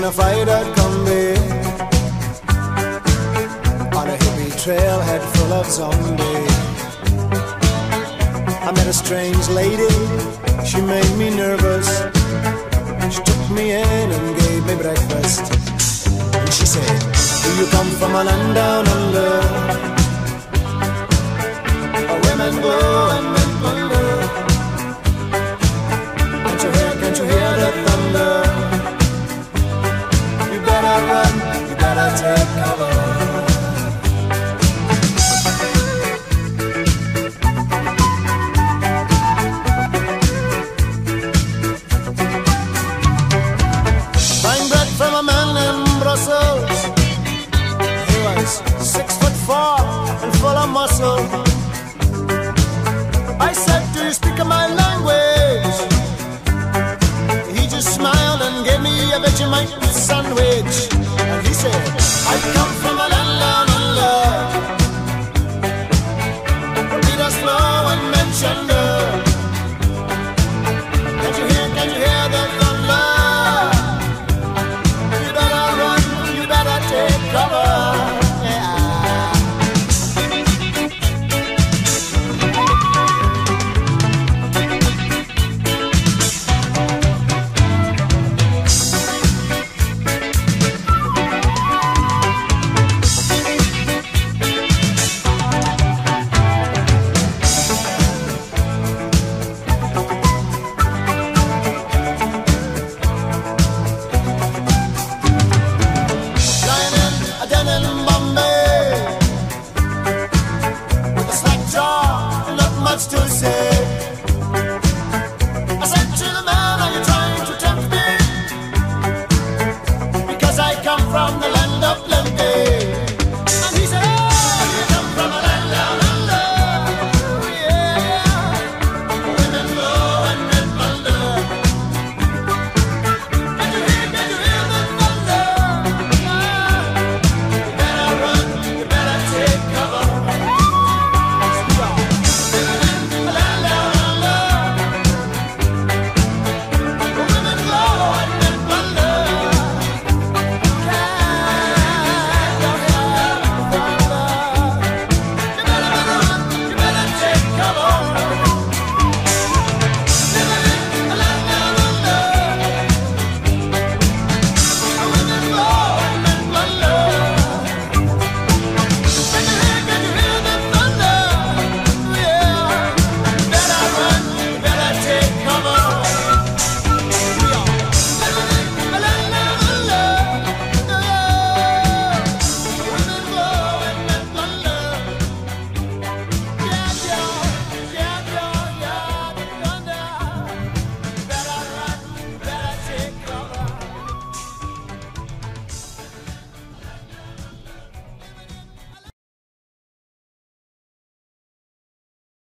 a fighter combi on a hippie trailhead full of zombies. I met a strange lady, she made me nervous. She took me in and gave me breakfast. And she said, do you come from a land down under, where women go and men wonder? Can't you hear the thunder? You better run, you better take cover. From a man in Brussels, he was 6'4" and full of muscle. I said, do you speak my language? He just smiled and gave me a Vegemite sandwich. And he said, I come from